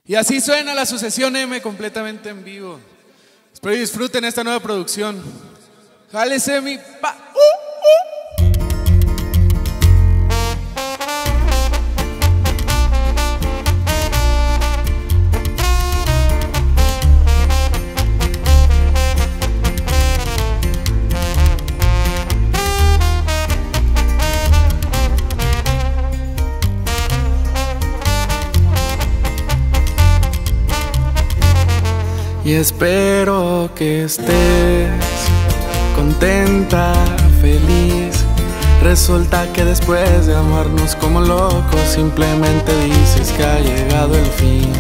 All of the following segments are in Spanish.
Y así suena la Sucesión M completamente en vivo. Espero que disfruten esta nueva producción. Jálese mi pa. Y espero que estés contenta, feliz. Resulta que después de amarnos como locos, simplemente dices que ha llegado el fin.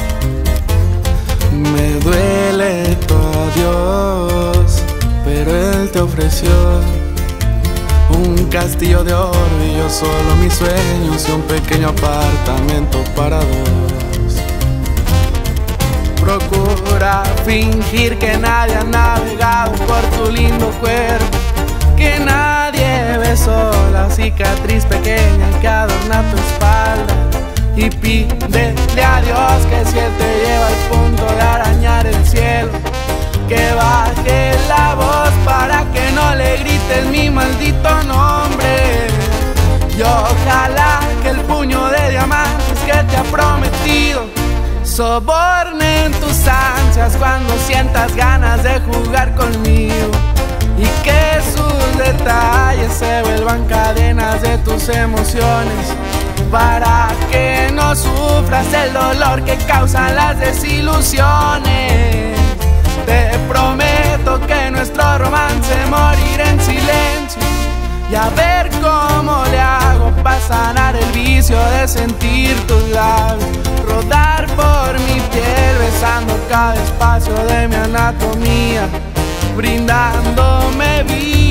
Me duele tu adiós, pero él te ofreció un castillo de oro y yo solo mis sueños y un pequeño apartamento para dos. Procura fingir que nadie ha navegado por tu lindo cuerpo, que nadie besó la cicatriz pequeña que adorna tu espalda. Y pídele a Dios que si Él te lleva al punto de arañar el cielo, que baje la voz para que no le grites mi maldito nombre. Y ojalá que el puño de diamantes que te ha prometido sobornen tus ansias cuando sientas ganas de jugar conmigo, y que sus detalles se vuelvan cadenas de tus emociones, para que no sufras el dolor que causan las desilusiones. Te prometo que nuestro romance morirá en silencio, y a ver cómo le hago para sanar el vicio de sentir tus labios rodar por mi piel, besando cada espacio de mi anatomía, brindándome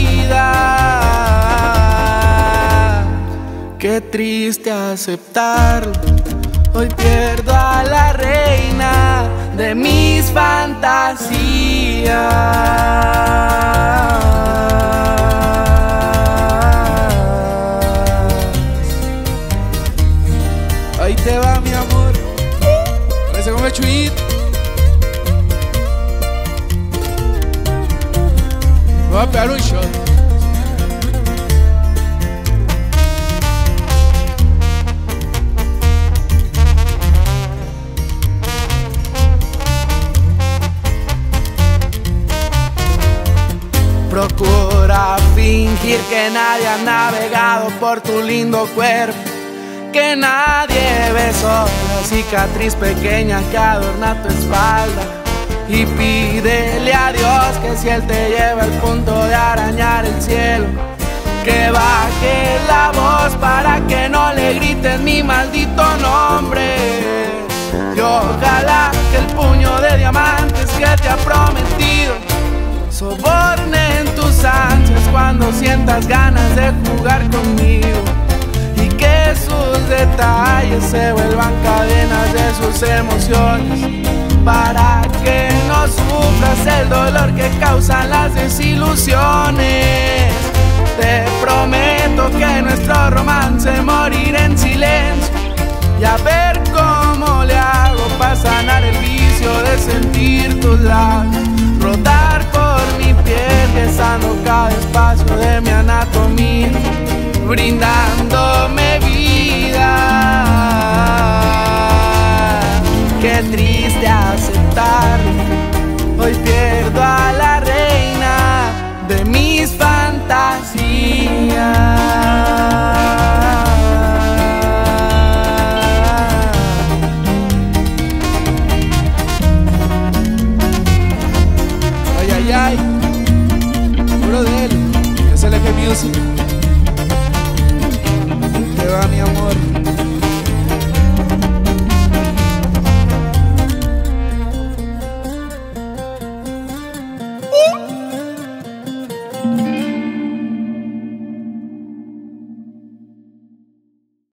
vida. Qué triste aceptarlo, hoy pierdo a la reina de mis fantasías. Ahí te va mi amor, parece como chuit. Voy a pegar un shot. Procura fingir que nadie ha navegado por tu lindo cuerpo, que nadie besó la cicatriz pequeña que adorna tu espalda. Y pídele a Dios que si Él te lleva al punto de arañar el cielo, que baje la voz para que no le grites mi maldito nombre. Y ojalá que el puño de diamantes que te ha prometido sobornen tus ansias cuando sientas ganas de jugar conmigo, y que sus detalles se vuelvan cadenas de sus emociones, para que no sufras el dolor que causan las desilusiones. Te prometo que nuestro romance morirá en silencio, y a ver cómo le hago para sanar el vicio de sentir tus labios rodar por mi piel, besando cada espacio de mi anatomía, brindándome vida. Qué triste aceptarlo, hoy pierdo a la reina de mis fantasías. Ay, ay, ay, puro de él, es el Eje Music. Te va mi amor.